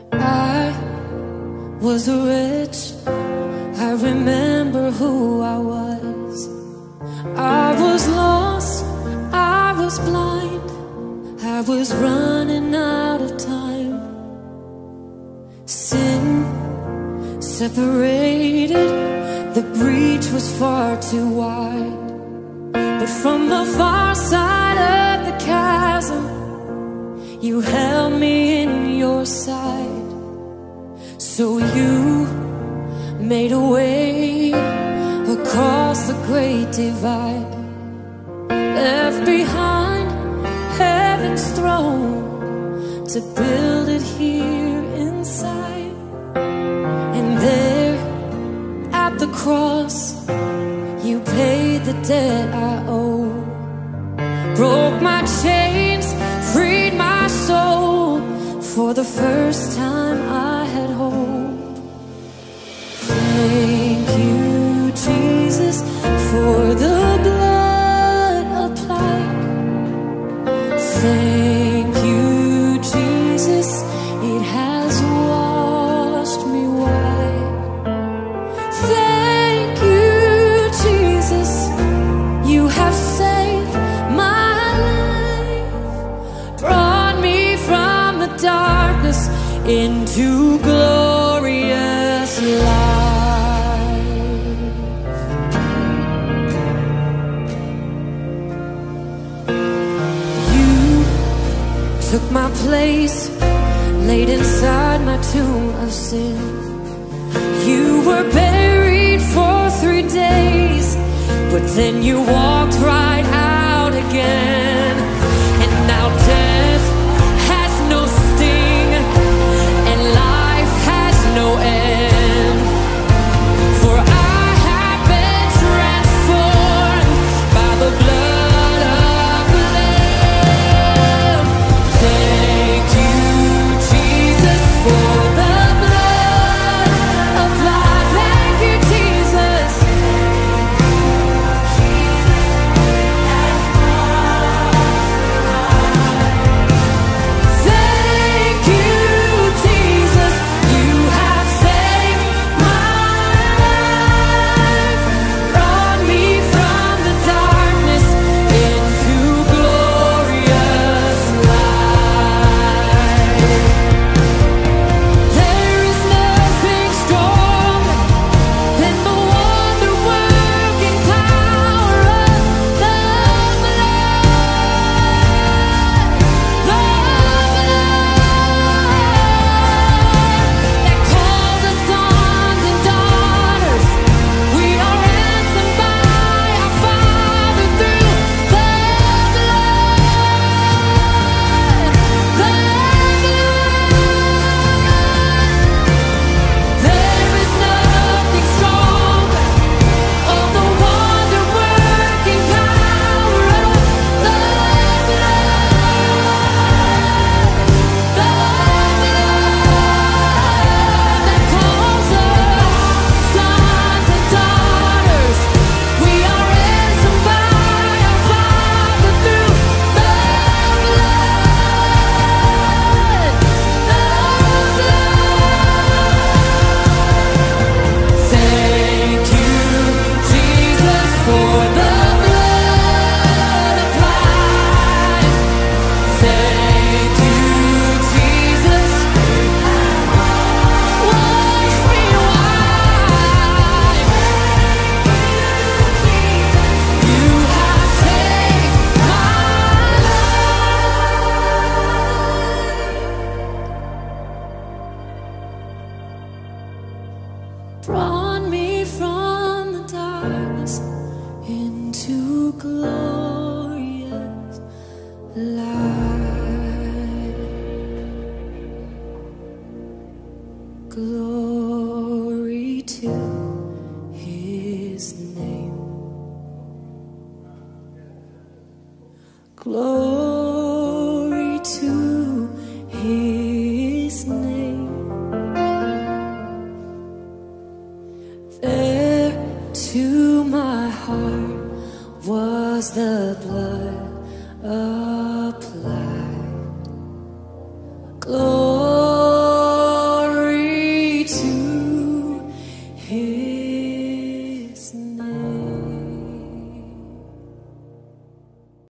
I was rich, I remember who I was. I was lost, I was blind, I was running out of time. Sin separated, the breach was far too wide. But from the far side of the chasm, you held me in your sight. So you made a way across the great divide, left behind heaven's throne to build it here inside. And there at the cross, you paid the debt I owe, broke my chains, freed my soul. For the first time I had hope. Thank you, Jesus, for the blood applied. Thank you, Jesus, it has washed me white. Thank you, Jesus, you have saved my life, brought me from the darkness into glorious light. You took my place, laid inside my tomb of sin. You were buried for 3 days, but then you walked right out again. And now death has no sting, and life has no end. For I have been transformed by the blood of the Lamb. Thank you, Jesus, for the blood applied. Thank you, Jesus. Thank you, Jesus, you have saved my life, brought me from the darkness into glorious light. There is nothing stronger than the wonder-working power of the that calls us sons and daughters. We are ransomed by our Father through the blood. There is nothing stronger. Oh, the wonder-working power of the that calls us sons and daughters. We are ransomed by our Father through the blood. Thank you, Jesus, for the blood applied. Thank you, Jesus, wash me white. You have saved my life, brought me from the darkness into glorious light. Glory to his name. Glory to his name. There to my heart was the blood applied.